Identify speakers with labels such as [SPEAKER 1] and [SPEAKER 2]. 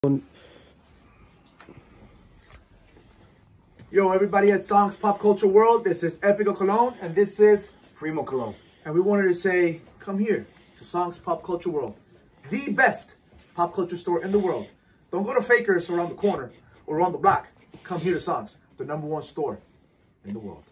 [SPEAKER 1] Yo, everybody at Zonk's Pop Culture World, this is Epico Cologne, and this is Primo Cologne. And we wanted to say, come here to Zonk's Pop Culture World, the best pop culture store in the world. Don't go to Fakers around the corner or around the block. Come here to Zonk's, the #1 store in the world.